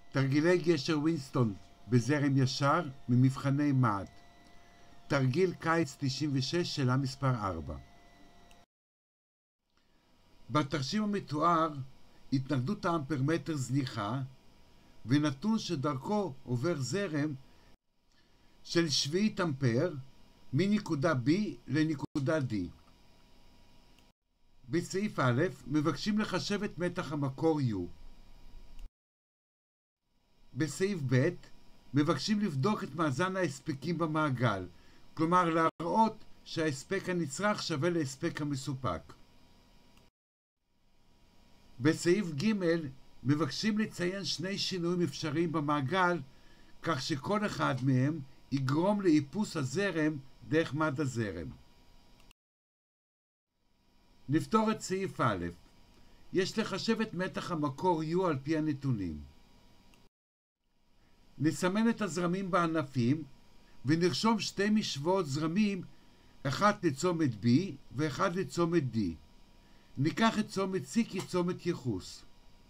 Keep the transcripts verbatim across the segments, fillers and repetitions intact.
תרגילי גשר ווינסטון בזרם ישר ממבחני מה"ט. תרגיל קיץ תשעים ושש, שאלה מספר ארבע. בתרשים המתואר התנגדות האמפרמטר זניחה ונתון שדרכו עובר זרם של שביעית אמפר מנקודה B לנקודה D. בסעיף א' מבקשים לחשב את מתח המקור U. בסעיף ב' מבקשים לבדוק את מאזן ההספקים במעגל, כלומר להראות שההספק הנצרך שווה להספק המסופק. בסעיף ג' מבקשים לציין שני שינויים אפשריים במעגל, כך שכל אחד מהם יגרום לאיפוס הזרם דרך מד הזרם. נפתור את סעיף א'. יש לחשב את מתח המקור U על פי הנתונים. נסמן את הזרמים בענפים ונרשום שתי משוואות זרמים, אחת לצומת B ואחד לצומת D. ניקח את צומת C כצומת ייחוס.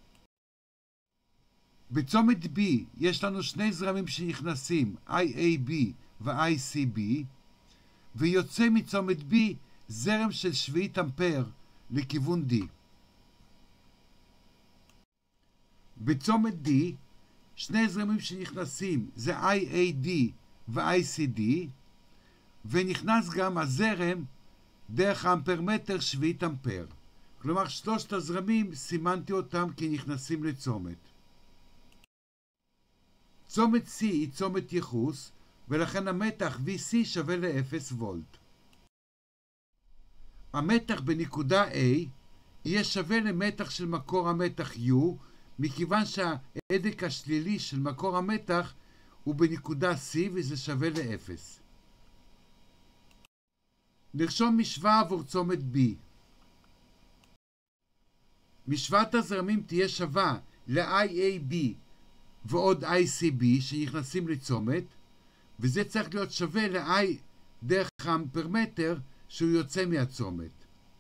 בצומת B יש לנו שני זרמים שנכנסים, I A B ו-I C B, ויוצא מצומת B זרם של שביעית אמפר לכיוון D. בצומת D שני זרמים שנכנסים זה I A D ו-I C D, ונכנס גם הזרם דרך האמפרמטר שביעית אמפר. כלומר שלושת הזרמים סימנתי אותם כנכנסים לצומת. צומת C היא צומת ייחוס, ולכן המתח V C שווה ל-אפס וולט. המתח בנקודה A יהיה שווה למתח של מקור המתח U, מכיוון שההדק השלילי של מקור המתח הוא בנקודה C וזה שווה ל-אפס. נרשום משוואה עבור צומת B. משוואת הזרמים תהיה שווה ל-I A B ועוד I C B שנכנסים לצומת, וזה צריך להיות שווה ל-I דרך האמפרמטר שהוא יוצא מהצומת.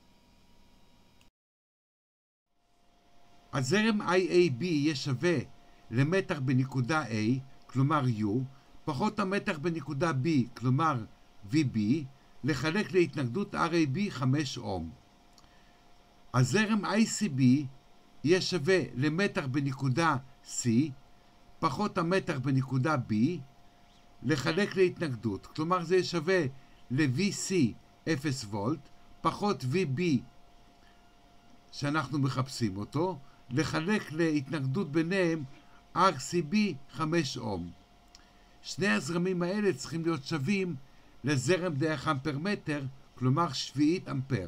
הזרם I A B יהיה שווה למתח בנקודה A, כלומר U, פחות המתח בנקודה B, כלומר V B, לחלק להתנגדות R A B חמש אום. הזרם I C B יהיה שווה למתח בנקודה C, פחות המתח בנקודה B, לחלק להתנגדות, כלומר זה יהיה שווה ל-V C אפס וולט, פחות V B שאנחנו מחפשים אותו, לחלק להתנגדות ביניהם R C B חמש אום. שני הזרמים האלה צריכים להיות שווים לזרם דרך אמפרמטר, כלומר שביעית אמפר.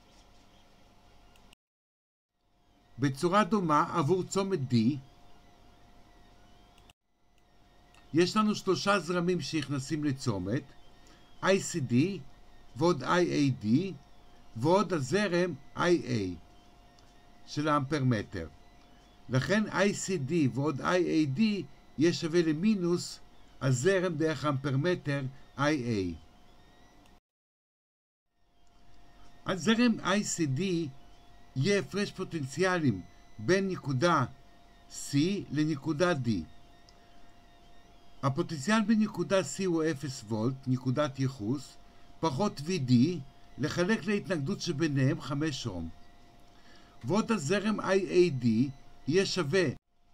בצורה דומה עבור צומת D, יש לנו שלושה זרמים שנכנסים לצומת, I C D ועוד I A D ועוד הזרם I A של האמפרמטר. לכן I C D ועוד I A D יהיה שווה למינוס הזרם דרך האמפרמטר I A. הזרם I C D יהיה הפרש פוטנציאלים בין נקודה C לנקודה D. הפוטנציאל בנקודה C הוא אפס וולט, נקודת ייחוס, פחות V D, לחלק להתנגדות שביניהם חמש אום. ועוד הזרם I A D יהיה שווה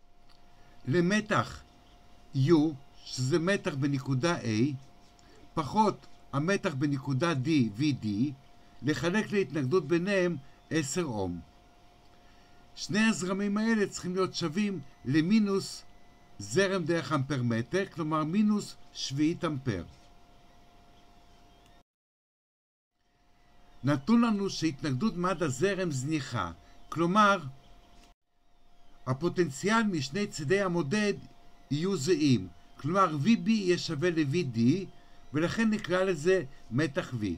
למתח U, שזה מתח בנקודה A, פחות המתח בנקודה D, V D, לחלק להתנגדות ביניהם עשר אום. שני הזרמים האלה צריכים להיות שווים למינוס זרם דרך אמפרמטר, כלומר מינוס שביעית אמפר. נתון לנו שהתנגדות מד הזרם זניחה, כלומר הפוטנציאל משני צידי המודד יהיו זהים, כלומר V B יהיה שווה ל-V D, ולכן נקרא לזה מתח V.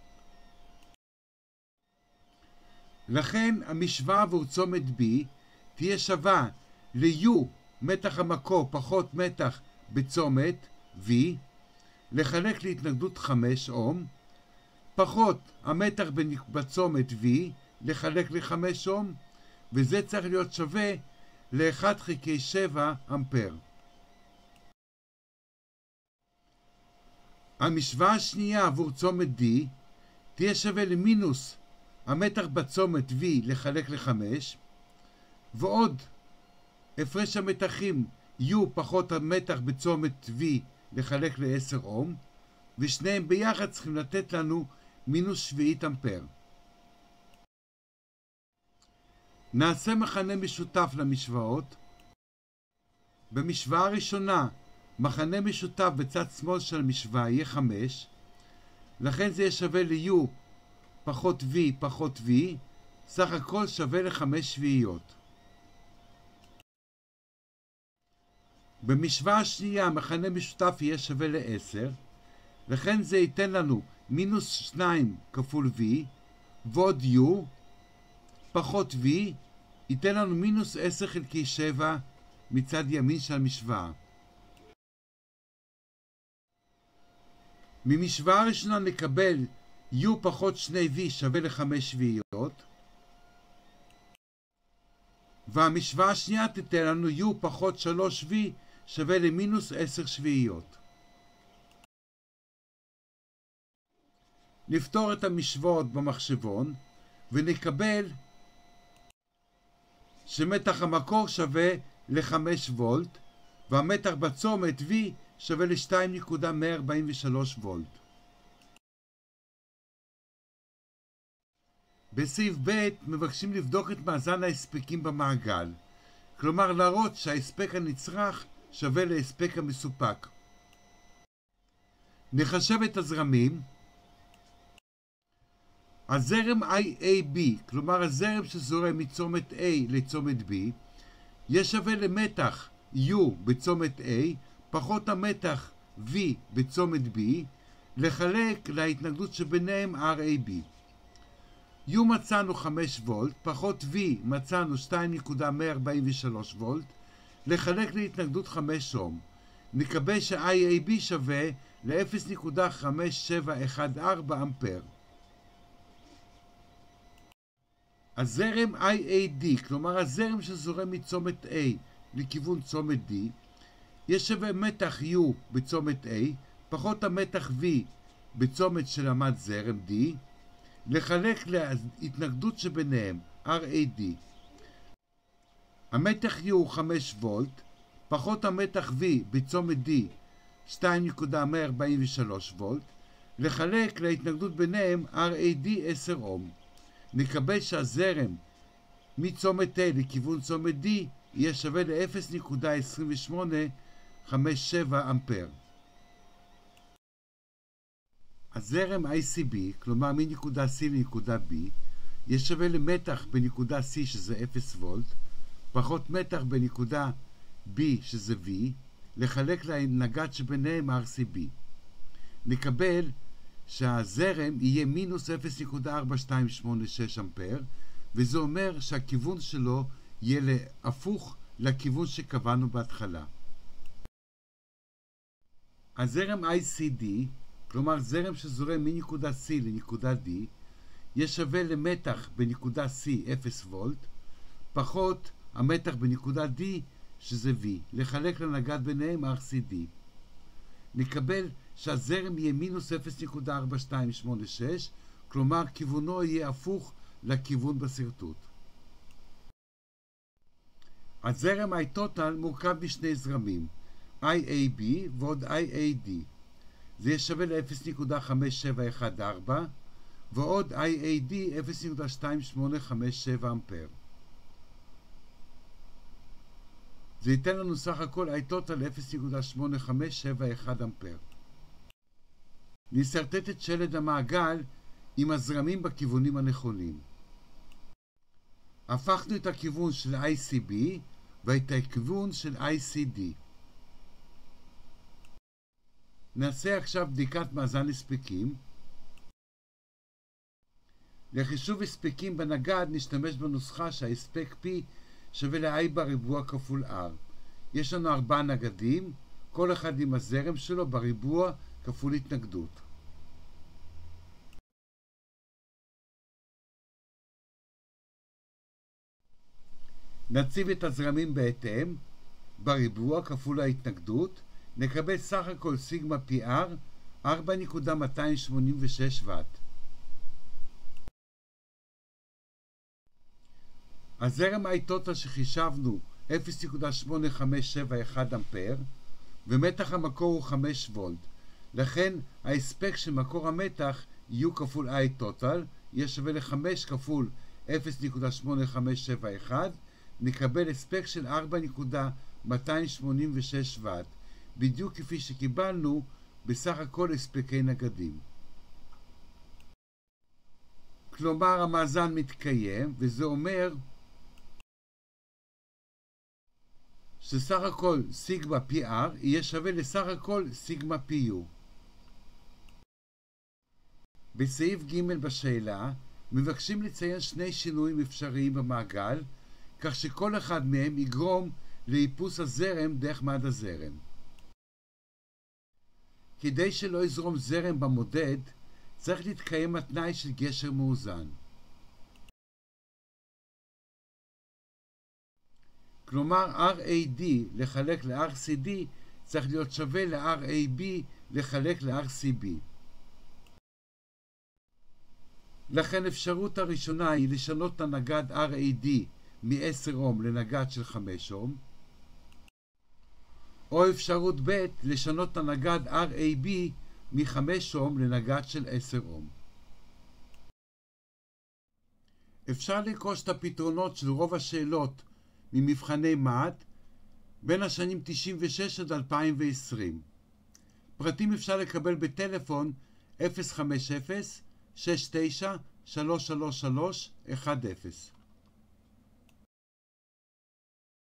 לכן המשוואה עבור צומת B תהיה שווה ל-U מתח המקור פחות מתח בצומת V, לחלק להתנגדות חמש אום, פחות המתח בצומת V, לחלק ל-חמש אום, וזה צריך להיות שווה ל-אחד חלקי שבע אמפר. המשוואה השנייה עבור צומת D תהיה שווה למינוס המתח בצומת V לחלק ל-חמש, ועוד הפרש המתחים U פחות המתח בצומת V לחלק ל-עשר אום, ושניהם ביחד צריכים לתת לנו מינוס שביעית אמפר. נעשה מכנה משותף למשוואות. במשוואה הראשונה, מכנה משותף בצד שמאל של המשוואה יהיה חמש, לכן זה יהיה שווה ל-U פחות V פחות V, סך הכל שווה ל-חמש שביעיות. במשוואה השנייה, מכנה משותף יהיה שווה ל-עשר, לכן זה ייתן לנו מינוס שתיים כפול V, ועוד U פחות V, ייתן לנו מינוס עשר חלקי שבע מצד ימין של המשוואה. ממשוואה הראשונה נקבל U פחות שני V שווה ל-חמש שביעיות, והמשוואה השנייה תיתן לנו U פחות שלוש V שווה למינוס עשר שביעיות. נפתור את המשוואות במחשבון ונקבל שמתח המקור שווה ל-חמש וולט והמתח בצומת V שווה ל-שתיים נקודה מאה ארבעים ושלוש וולט. בסעיף ב' מבקשים לבדוק את מאזן ההספקים במעגל, כלומר להראות שההספק הנצרך שווה להספק המסופק. נחשב את הזרמים. הזרם I A B, כלומר הזרם שזורם מצומת A לצומת B, יהיה שווה למתח U בצומת A פחות המתח V בצומת B לחלק להתנגדות שביניהם R A B. U מצאנו חמש וולט פחות V מצאנו שתיים נקודה מאה ארבעים ושלוש וולט לחלק להתנגדות חמש אום. נקבל ש-I A B שווה ל-אפס נקודה חמש שבע אחת ארבע אמפר. הזרם I A D, כלומר הזרם שזורם מצומת A לכיוון צומת D, יש שווה מתח U בצומת A פחות המתח V בצומת שלמד זרם D לחלק להתנגדות שביניהם R A D. המתח U הוא חמש וולט פחות המתח V בצומת D שתיים נקודה מאה ארבעים ושלוש וולט לחלק להתנגדות ביניהם R A D עשר אום. נקבל שהזרם מצומת A לכיוון צומת D יהיה שווה ל-אפס נקודה עשרים ושמונה חמש שבע אמפר. הזרם I C B, כלומר מנקודה C לנקודה B, יהיה שווה למתח בנקודה C שזה אפס וולט, פחות מתח בנקודה B שזה V, לחלק לנגד שביניהם R C B. נקבל שהזרם יהיה מינוס אפס נקודה ארבע שתיים שמונה שש אמפר, וזה אומר שהכיוון שלו יהיה הפוך לכיוון שקבענו בהתחלה. הזרם I C D, כלומר זרם שזורם מנקודה C לנקודה D, יהיה שווה למתח בנקודה C אפס וולט, פחות המתח בנקודה D שזה V, לחלק לנגד ביניהם R C D. נקבל שהזרם יהיה מינוס אפס נקודה ארבע שתיים שמונה שש, כלומר כיוונו יהיה הפוך לכיוון בסרטוט. הזרם I-Total מורכב משני זרמים, I A B ועוד I A D. זה יהיה שווה ל-אפס נקודה חמש שבע אחת ארבע ועוד I A D אפס נקודה שתיים שמונה חמש שבע אמפר. זה ייתן לנו סך הכל I-Total אפס נקודה שמונה חמש שבע אחת אמפר. נסרטט את שלד המעגל עם הזרמים בכיוונים הנכונים. הפכנו את הכיוון של I C B ואת הכיוון של I C D. נעשה עכשיו בדיקת מאזן הספקים. לחישוב הספקים בנגד נשתמש בנוסחה שההספק P שווה ל-I בריבוע כפול R. יש לנו ארבעה נגדים, כל אחד עם הזרם שלו בריבוע כפול התנגדות. נציב את הזרמים בהתאם, בריבוע כפול ההתנגדות, נקבל סך הכל סיגמה פי אר ארבע נקודה מאתיים שמונים ושש ואט. הזרם האיטוטל שחישבנו אפס נקודה שמונה חמש שבע אחת אמפר, ומתח המקור הוא חמש וולט. לכן ההספק של מקור המתח U כפול I total יהיה שווה ל-חמש כפול אפס נקודה שמונה חמש שבע אחת, נקבל הספק של ארבע נקודה מאתיים שמונים ושש ואט, בדיוק כפי שקיבלנו בסך הכל הספקי נגדים. כלומר המאזן מתקיים, וזה אומר שסך הכל סיגמה פי אר יהיה שווה לסך הכל סיגמה פי יו. בסעיף ג' בשאלה מבקשים לציין שני שינויים אפשריים במעגל, כך שכל אחד מהם יגרום לאיפוס הזרם דרך מד הזרם. כדי שלא יזרום זרם במודד, צריך להתקיים התנאי של גשר מאוזן. כלומר אר איי די לחלק ל-אר סי די צריך להיות שווה ל-אר איי בי לחלק ל-אר סי בי. לכן אפשרות הראשונה היא לשנות את הנגד אר איי די מ-עשר אום לנגד של חמש אום, או אפשרות ב' לשנות את הנגד אר איי בי מ-חמש אום לנגד של עשר אום. אפשר לקרוש את הפתרונות של רוב השאלות ממבחני מה"ט בין השנים תשעים ושש עד אלפיים ועשרים. פרטים אפשר לקבל בטלפון אפס חמש אפס שש תשע שלוש שלוש שלוש אחת אפס.